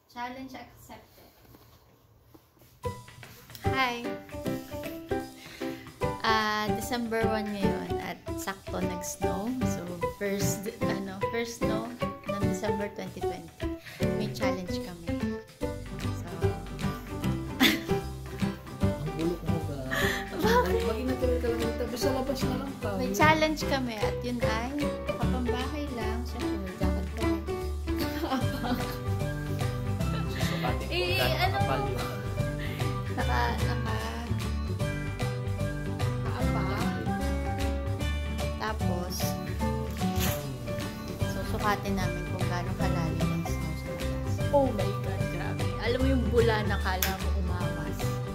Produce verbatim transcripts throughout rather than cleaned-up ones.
Challenge accepted. Hi! Uh, December first ngayon at sakto nag-snow. So, first, ano, first snow ng December twenty twenty. May challenge kami. So, ang bulok mo ba? Maging natuloy ka lang ito. Sa labas na lang tayo. May challenge kami at yun ay nakapambahay lang. Siyempre, may jacket pa rin. Susukatin ko. Eh, Gano'ng ano? kapal yun? Naka, naka, tapos, susukatin namin kung gano'ng kalalim ang snow sa labas. Oh my God, grabe. Alam mo yung bula na kala mo umawas.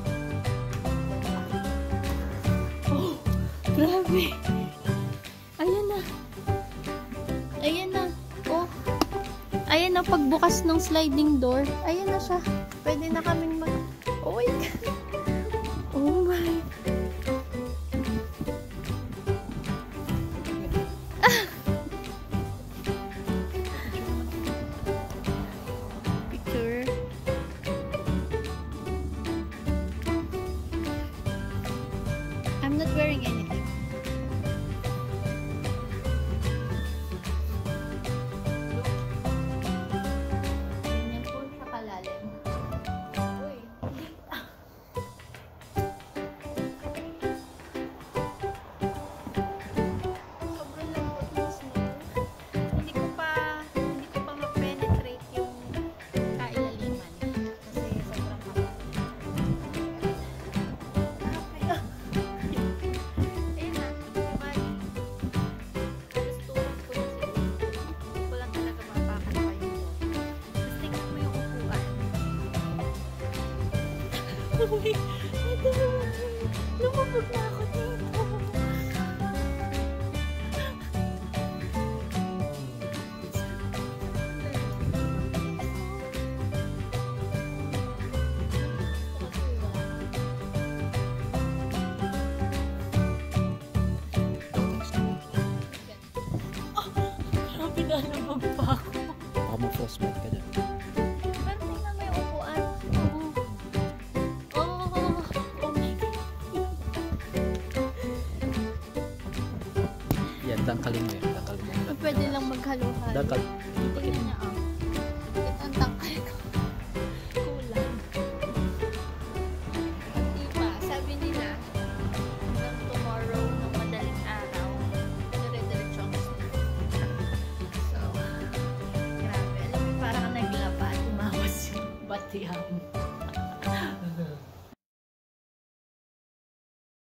Oh, grabe. Ayan na. Ayan na. Oh. Ayan na, pagbukas ng sliding door. Ayan na siya. Pwede na kaming mag... Oh my God. Oh my. I'm not wearing anything. Ganyan po sa kalalim. Uy, hindi. Sobrang lambot ng snow. Hindi ko pa, hindi ko pa ma-penetrate yung kailaliman. Kasi sobrang kapal. Uy, ito naman. Lumabog na ako dito. Oh, grabe na lumabog pa ako. Baka mag-frostbite ka dyan. Dangkalin mo yun. Dangkalin mo yun. Pwede lang maghalo-halo. Dangkal. Tingnan niya ah. Ito ang tangkal ko. Kulang. Diba, sabi nila, hanggang tomorrow ng madaling araw, dire-diretso ang snow. So, grabe. Alam mo, parang naglaba at umawas yung batiyang.